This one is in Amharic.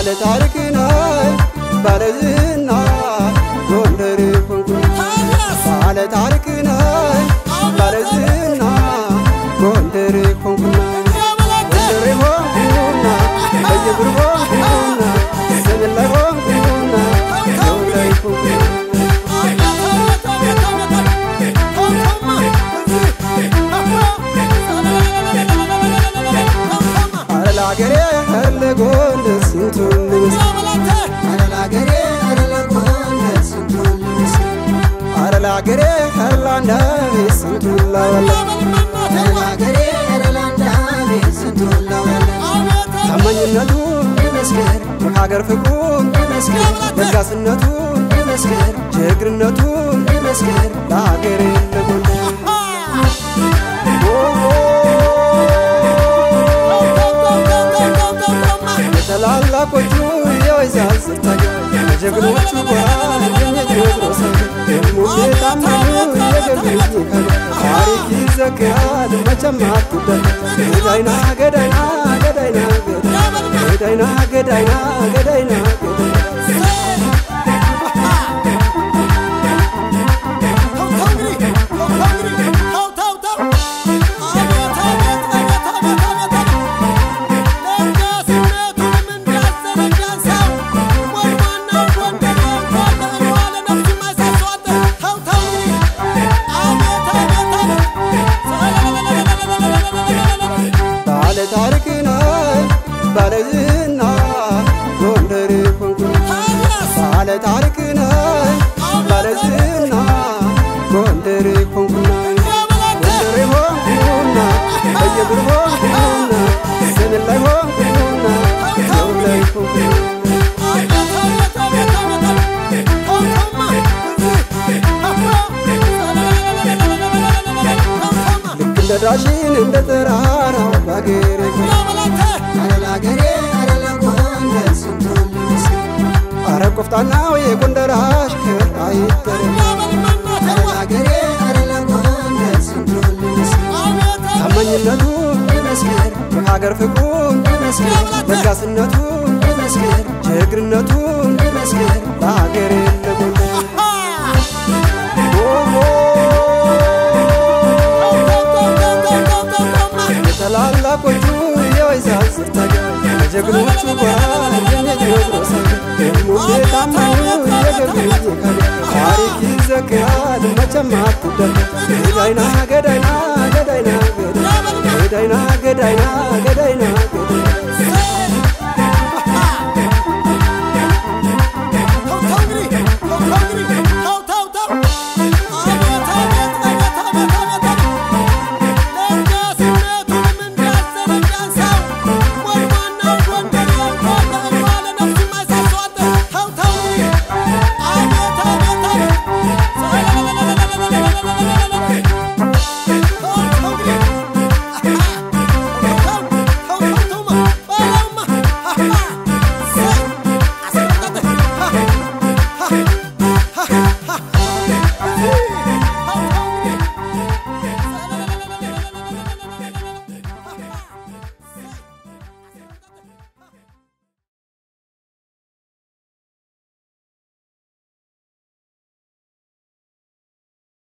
ታሪክና ባለዝና ጎንደር ኮንኩኝ ባለ ታሪክና ባለዝና ጎንደር ኮንኩኝ ጎንደር ሆንኩና በየብር ሆንኩና ዘመን ላይ ሆንኩና ጎንደር ኮንኩኝ አረላገሬ አረለጎንደር ስንቱን አረላገሬ አረለጎንደር ስንቱን አረላገሬ አረላንዳቤ ስንቱን ላወለ አረላገሬ አረላንዳቤ ስንቱን ላወለ ታማኝነቱ ይመስገን ሀገር ፍቅሩ ይመስገን ለጋስነቱ ይመስገን ጀግንነቱ ይመስገን ለሀገሬ ለጎንደር ታላላቆቹ የወይዛዝ ታገኝ ጀግኖቹ ጓል የጀግኖስ ሙሴታማኑ የገልኝ ታሪክ ይዘክራል መቼም አትደል ገዳይና ገዳይና ገዳይና ገዳይና ገዳይና ገዳይና ታሪክና ባለዝና ጎንደር ኮንኩኝ ባለ ታሪክና ባለዝና ጎንደር ኮንኩኝ ጎንደር ሆንኩና በየብር ሆንኩና ዘመን ላይ ሆንኩና ጎንደር ኮንኩኝ ዳሽን እንደ ተራራው ባገሬ አረላገሬ አረለጎንደር ስንቱን አረቆፍታናው የጎንደር አሽከር አይተር አረላገሬ አረለጎንደር ስንቱን ታማኝነቱ ይመስገን ሀገር ፍቅሩ ይመስገን ለጋስነቱ ይመስገን ጀግንነቱ ይመስገን ለሀገሬ ለጎንደር ታላላቆቹ የወይዛዝ ታገኝ ጀግኖቹ ጓል የጀግኖስ ሙሴታማኑ የገልኝ ታሪክ ይዘክራል መቼም አትደል ገዳይና ገዳይና ገዳይና ገዳይና ገዳይና ገዳይና